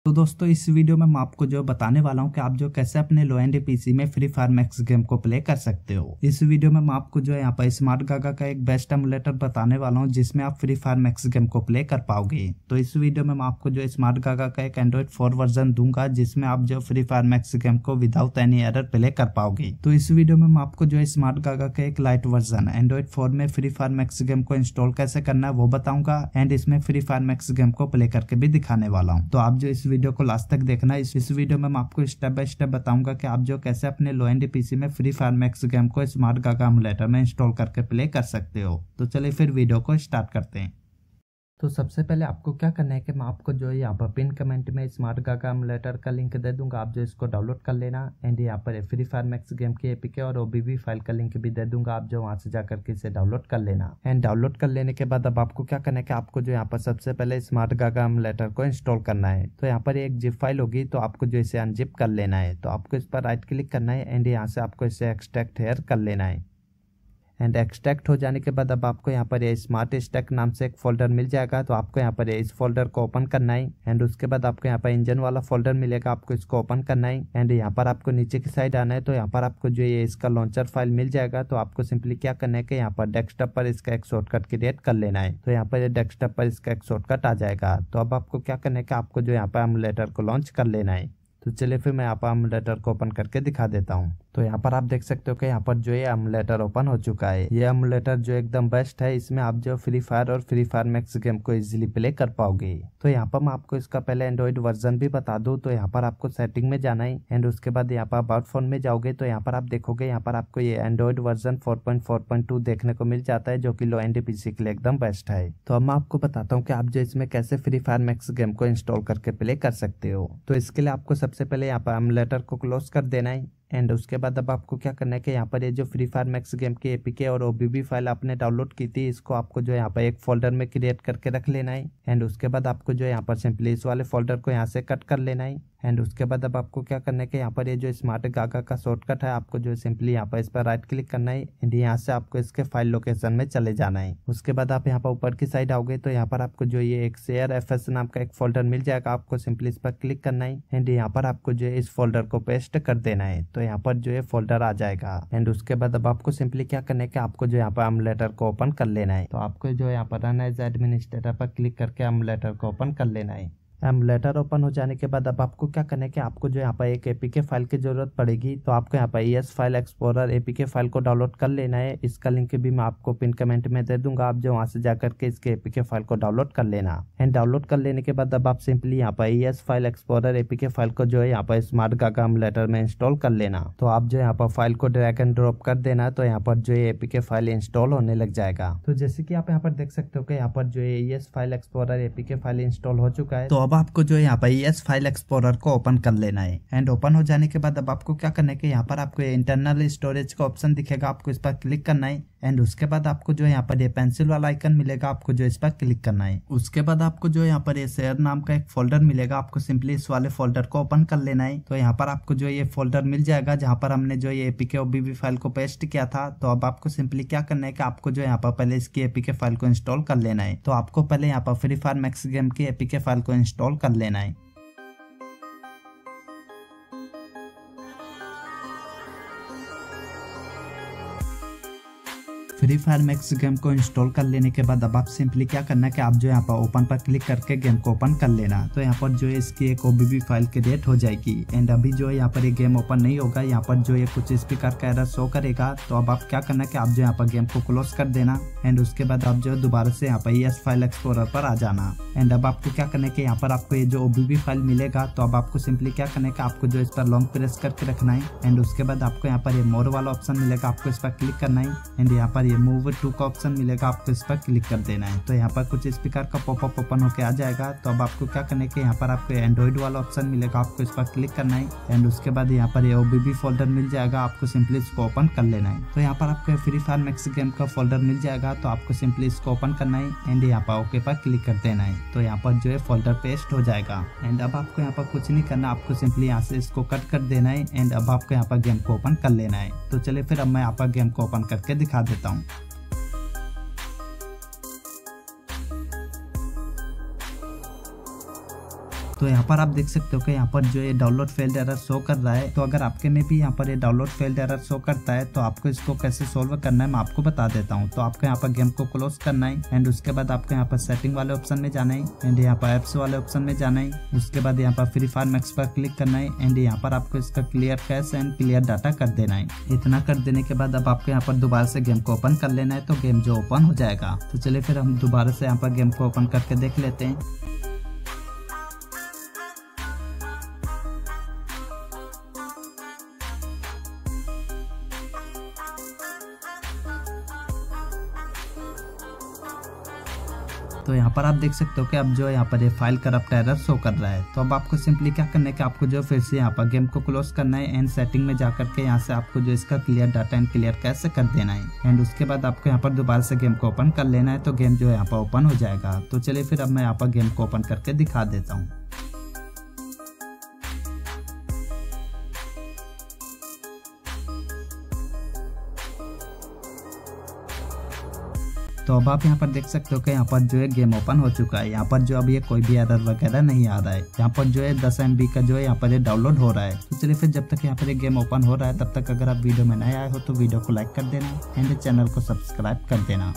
तो दोस्तों इस वीडियो में मैं आपको जो बताने वाला हूं कि आप जो कैसे अपने लो एंड पीसी में फ्री फायर मैक्स गेम को प्ले कर सकते हो। इस वीडियो में मैं आपको जो है यहाँ पर स्मार्ट गागा का एक बेस्ट एमुलेटर बताने वाला हूं जिसमें आप फ्री फायर मैक्स गेम को प्ले कर पाओगे। तो इस वीडियो में मैं आपको जो स्मार्ट गागा का एक एंड्रॉइड 4 वर्जन दूंगा जिसमें आप जो फ्री फायर मैक्स गेम को विदाउट एनी एरर प्ले कर पाओगे। तो इस वीडियो में मैं आपको जो स्मार्ट गागा का एक लाइट वर्जन एंड्रॉइड 4 में फ्री फायर मैक्स गेम को इंस्टॉल कैसे करना है वो बताऊंगा एंड इसमें फ्री फायर मैक्स गेम को प्ले करके भी दिखाने वाला हूँ। तो आप जो इस वीडियो को लास्ट तक देखना। इस वीडियो में मैं आपको स्टेप बाय स्टेप बताऊंगा कि आप जो कैसे अपने लो एंड पीसी में फ्री फायर मैक्स गेम को स्मार्ट गागा एमुलेटर में इंस्टॉल करके प्ले कर सकते हो। तो चलिए फिर वीडियो को स्टार्ट करते हैं। तो सबसे पहले आपको क्या करना है कि मैं आपको जो है यहाँ पर पिन कमेंट में स्मार्ट गागा एमुलेटर का लिंक दे दूंगा, आप जो इसको डाउनलोड कर लेना एंड यहाँ पर फ्री फायर मैक्स गेम की एपीके और ओबीबी फाइल का लिंक भी दे दूंगा, आप जो वहाँ से जाकर के इसे डाउनलोड कर लेना। एंड डाउनलोड कर लेने के बाद अब आपको क्या करना है कि आपको जो यहाँ पर सबसे पहले स्मार्ट गागा एमुलेटर को इंस्टॉल करना है। तो यहाँ पर एक जिप फाइल होगी तो आपको जो इसे अनजिप कर लेना है। तो आपको इस पर राइट क्लिक करना है एंड यहाँ से आपको इसे एक्सट्रैक्ट हेयर कर लेना है। एंड एक्सट्रैक्ट हो जाने के बाद अब आपको यहाँ पर ये स्मार्ट स्टैक नाम से एक फोल्डर मिल जाएगा। तो आपको यहाँ पर इस फोल्डर को ओपन करना है एंड उसके बाद आपको यहाँ पर इंजन वाला फोल्डर मिलेगा, आपको इसको ओपन करना है एंड यहाँ पर आपको नीचे की साइड आना है। तो यहाँ पर आपको जो ये इसका लॉन्चर फाइल मिल जाएगा। तो आपको सिंपली क्या करना है कि यहाँ पर डेस्कटॉप पर इसका एक शॉर्टकट क्रिएट कर लेना है। तो यहाँ पर ये डेस्कटॉप पर इसका एक शॉर्टकट आ जाएगा। तो अब आपको क्या करना है कि आपको जो यहाँ पर एमुलेटर को लॉन्च कर लेना है। तो चलिए फिर मैं यहाँ पर एमुलेटर को ओपन करके दिखा देता हूँ। तो यहाँ पर आप देख सकते हो कि यहाँ पर जो ये एमुलेटर ओपन हो चुका है। ये एमुलेटर जो एकदम बेस्ट है, इसमें आप जो फ्री फायर और फ्री फायर मैक्स गेम को इजीली प्ले कर पाओगे। तो यहाँ पर मैं आपको इसका पहले एंड्रॉइड वर्जन भी बता दूं। तो यहाँ पर आपको सेटिंग में जाना है एंड उसके बाद यहाँ पर अबाउट फोन में जाओगे तो यहाँ पर आप देखोगे यहाँ पर आपको ये एंड्रॉइड वर्जन 4.4.2 देखने को मिल जाता है जो कि लो एंड पीसी के लिए एकदम बेस्ट है। तो अब मैं आपको बताता हूँ कि आप जो इसमें कैसे फ्री फायर मैक्स गेम को इंस्टॉल करके प्ले कर सकते हो। तो इसके लिए आपको सबसे पहले यहाँ पर एमुलेटर को क्लोज कर देना है एंड उसके बाद अब आपको क्या करना है कि यहाँ पर ये जो फ्री फायर मैक्स गेम की एपीके और ओबीबी फाइल आपने डाउनलोड की थी इसको आपको जो यहाँ पर एक फोल्डर में क्रिएट करके रख लेना है एंड उसके बाद आपको जो यहाँ पर सिंपली इस वाले फोल्डर को यहाँ से कट कर लेना है एंड उसके बाद अब आपको क्या करना है कि यहाँ पर ये जो स्मार्ट गागा का शॉर्टकट है आपको जो सिंपली यहाँ पर इस पर राइट क्लिक करना है एंड यहाँ से आपको इसके फाइल लोकेशन में चले जाना है। उसके बाद आप यहाँ पर ऊपर की साइड आओगे तो यहाँ पर आपको जो ये एक शेयर एफएस नाम का एक फोल्डर मिल जाएगा, आपको सिंपली इस पर क्लिक करना है एंड यहाँ पर आपको जो है इस फोल्डर को पेस्ट कर देना है। तो यहाँ पर जो है फोल्डर आ जाएगा एंड उसके बाद अब आपको सिंपली क्या करना है कि आपको जो यहाँ पर एमुलेटर को ओपन कर लेना है। तो आपको जो यहाँ पर रन एज एडमिनिस्ट्रेटर पर क्लिक करके एमुलेटर को ओपन कर लेना है। एमुलेटर ओपन हो जाने के बाद अब आपको क्या करना है कि आपको जो यहाँ पर एक एपीके फाइल की जरूरत पड़ेगी। तो आपको यहाँ पर ES file explorer APK file को डाउनलोड कर लेना है। इसका लिंक भी मैं आपको पिन कमेंट में दे दूंगा, आप जो वहाँ से जाकर के इसके एपीके फाइल को डाउनलोड कर लेना। एंड डाउनलोड कर लेने के बाद अब आप सिंपली यहाँ पर ES file explorer APK file को जो है यहाँ पर स्मार्ट गागा एमुलेटर में इंस्टॉल कर लेना। तो आप जो यहाँ पर फाइल को ड्रैग एंड ड्रॉप कर देना तो यहाँ पर जो एपीके फाइल इंस्टॉल होने लग जाएगा। तो जैसे कि आप यहाँ पर देख सकते हो कि यहाँ पर जो ES file explorer APK file install हो चुका है। तो अब आपको जो यहाँ पर ES फाइल एक्सप्लोरर को ओपन कर लेना है एंड ओपन हो जाने के बाद अब आपको क्या करना है कि यहाँ पर आपको इंटरनल स्टोरेज का ऑप्शन दिखेगा, आपको इस पर क्लिक करना है एंड उसके बाद आपको जो यहाँ पर ये पेंसिल वाला आइकन मिलेगा, आपको जो इस पर क्लिक करना है। उसके बाद आपको जो यहाँ पर ये शेयर नाम का एक फोल्डर मिलेगा, आपको सिंपली इस वाले फोल्डर को ओपन कर लेना है। तो यहाँ पर आपको जो ये फोल्डर मिल जाएगा जहाँ पर हमने जो ये एपीके ओबीबी फाइल को पेस्ट किया था। तो अब आपको सिंपली क्या करना है कि आपको जो यहाँ पर पहले इसकी एपीके फाइल को इंस्टॉल कर लेना है। तो आपको पहले यहाँ पर फ्री फायर मैक्स गेम की एपीके फाइल को इंस्टॉल कर लेना है। फ्री फायर मैक्स गेम को इंस्टॉल कर लेने के बाद अब आप सिंपली क्या करना है कि आप जो यहाँ पर ओपन पर क्लिक करके गेम को ओपन कर लेना। तो यहाँ पर जो है इसकी एक ओबीबी फाइल क्रिएट हो जाएगी एंड अभी जो है यहाँ पर ये गेम ओपन नहीं होगा, यहाँ पर जो ये कुछ इस प्रकार का एरर शो करेगा। तो अब आप क्या करना है कि आप जो यहाँ पर गेम को क्लोज कर देना एंड उसके बाद आप जो दोबारा से यहाँ पर ES फाइल एक्सप्लोरर पर आ जाना एंड अब आपको क्या करना है कि यहाँ पर आपको ये जो ओबीबी फाइल मिलेगा। तो अब आपको सिंपली क्या करना है कि आपको जो इस पर लॉन्ग प्रेस करके रखना है एंड उसके बाद आपको यहाँ पर ये मोर वाला ऑप्शन मिलेगा, आपको इस पर क्लिक करना है एंड यहाँ पर मूव टू का ऑप्शन मिलेगा, आपको इस पर क्लिक कर देना है। तो यहाँ पर कुछ इस प्रकार का पॉपअप ओपन होकर आ जाएगा। तो अब आपको क्या करना है कि यहाँ पर आपको एंड्रॉइड वाला ऑप्शन मिलेगा, आपको इस पर क्लिक करना है एंड उसके बाद यहाँ पर ये ओबीबी फोल्डर मिल जाएगा, आपको सिंपली इसको ओपन कर लेना है। तो यहाँ पर आपको फ्री फायर मैक्स गेम का फोल्डर मिल जाएगा, तो आपको सिंपली इसको ओपन करना है एंड यहाँ पर ओके पर क्लिक कर देना है। तो यहाँ पर जो है फोल्डर पेस्ट हो जाएगा एंड अब आपको यहाँ पर कुछ नहीं करना, आपको सिंपली यहाँ से इसको कट कर देना है एंड अब आपको यहाँ पर गेम को ओपन कर लेना है। तो चलिए फिर अब मैं यहाँ पर गेम को ओपन करके दिखा देता हूँ। तो यहाँ पर आप देख सकते हो कि यहाँ पर जो ये डाउनलोड फेल्ड एरर शो कर रहा है। तो अगर आपके में भी यहाँ पर ये डाउनलोड फेल्ड एरर शो करता है तो आपको इसको कैसे सोल्व करना है मैं आपको बता देता हूँ। तो आपको यहाँ पर गेम को क्लोज करना है एंड उसके बाद आपको यहाँ पर सेटिंग वाले ऑप्शन में जाना है एंड यहाँ पर एप्स वाले ऑप्शन में जाना है। उसके बाद यहाँ पर फ्री फायर मैक्स पर क्लिक करना है एंड यहाँ पर आपको इसका clear cache and clear data कर देना है। इतना कर देने के बाद अब आपको यहाँ पर दोबारा से गेम को ओपन कर लेना है तो गेम जो ओपन हो जाएगा। तो चलिए फिर हम दोबारा से यहाँ पर गेम को ओपन करके देख लेते हैं। तो यहाँ पर आप देख सकते हो कि अब जो यहाँ पर ये फाइल करप्ट एरर शो कर रहा है। तो अब आपको सिंपली क्या करना है कि आपको जो फिर से यहाँ पर गेम को क्लोज करना है एंड सेटिंग में जाकर के यहाँ से आपको जो इसका clear data and clear cache कर देना है एंड उसके बाद आपको यहाँ पर दोबारा से गेम को ओपन कर लेना है तो गेम जो है यहाँ पर ओपन हो जाएगा। तो चलिए फिर अब मैं यहाँ पर गेम को ओपन करके दिखा देता हूँ। तो अब आप यहाँ पर देख सकते हो कि यहाँ पर जो है गेम ओपन हो चुका है। यहाँ पर जो अब ये कोई भी एरर वगैरह नहीं आ रहा है। यहाँ पर जो है 10 MB का जो है यहाँ पर ये डाउनलोड हो रहा है। तो चलिए फिर जब तक यहाँ पर ये गेम ओपन हो रहा है तब तक अगर आप वीडियो में नए आए हो तो वीडियो को लाइक कर देना एंड चैनल को सब्सक्राइब कर देना।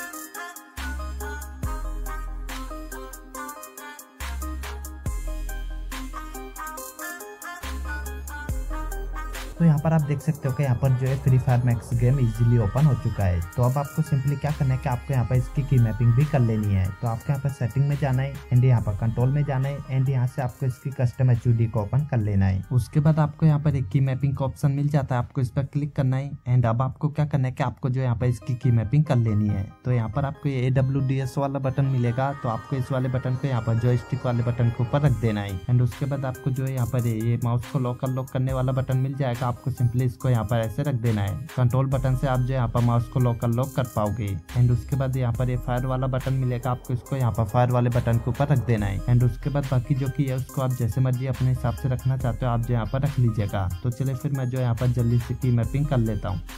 तो यहाँ पर आप देख सकते हो कि यहाँ पर जो है Free Fire Max game easily open हो चुका है। तो अब आपको सिंपली क्या करना है कि आपको यहाँ पर इसकी की मैपिंग भी कर लेनी है। तो आपको यहाँ पर सेटिंग में जाना है एंड यहाँ पर कंट्रोल में जाना है एंड यहाँ से आपको इसकी कस्टम HUD को ओपन कर लेना है। उसके बाद आपको यहाँ पर एक की मैपिंग का ऑप्शन मिल जाता है, आपको इस पर क्लिक करना है एंड अब आपको क्या करना है कि आपको जो यहाँ पर इसकी की मैपिंग कर लेनी है। तो यहाँ पर आपको ये AWDS वाला बटन मिलेगा। तो आपको इस वाले बटन को यहाँ पर जॉयस्टिक वाले बटन के ऊपर रख देना है एंड उसके बाद आपको जो है यहाँ पर ये माउस को लॉक अनलॉक करने वाला बटन मिल जाएगा। आपको सिंपली इसको यहाँ पर ऐसे रख देना है। कंट्रोल बटन से आप जो यहाँ पर माउस को लॉक अनलॉक कर पाओगे एंड उसके बाद यहाँ पर ये फायर वाला बटन मिलेगा। आपको इसको यहाँ पर फायर वाले बटन के ऊपर रख देना है एंड उसके बाद बाकी जो की है उसको आप जैसे मर्जी अपने हिसाब से रखना चाहते हो आप जो यहाँ पर रख लीजिएगा। तो चलिए फिर मैं जो यहाँ पर जल्दी से की मैपिंग कर लेता हूँ।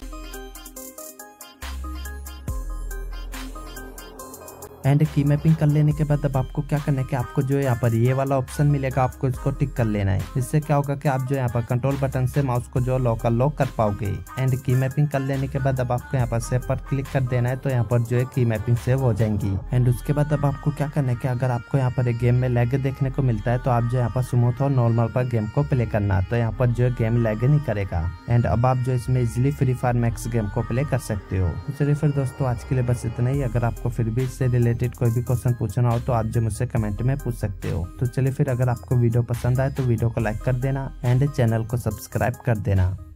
एंड की मैपिंग कर लेने के बाद अब आपको क्या करना है कि आपको जो है यहाँ पर ये वाला ऑप्शन मिलेगा, आपको इसको टिक कर लेना है। इससे क्या होगा कि आप जो यहाँ पर कंट्रोल बटन से माउस को जो लॉक अनलॉक कर पाओगे। एंड की मैपिंग कर लेने के बाद अब आपको यहाँ पर सेव पर क्लिक कर देना है तो यहाँ पर जो है की मैपिंग सेव हो जाएंगी। एंड उसके बाद अब आपको क्या करना है कि अगर आपको यहाँ पर एक गेम में लैग देखने को मिलता है तो आप जो यहाँ पर स्मूथ और नॉर्मल पर गेम को प्ले करना, तो यहाँ पर जो है गेम लैग नहीं करेगा। एंड अब आप जो इसमें easily Free Fire Max game को प्ले कर सकते हो। तो चलिए फिर दोस्तों आज के लिए बस इतना ही। अगर आपको फिर भी इससे रिलेटेड कोई भी क्वेश्चन पूछना हो तो आप जो मुझसे कमेंट में पूछ सकते हो। तो चलिए फिर अगर आपको वीडियो पसंद आए तो वीडियो को लाइक कर देना एंड चैनल को सब्सक्राइब कर देना।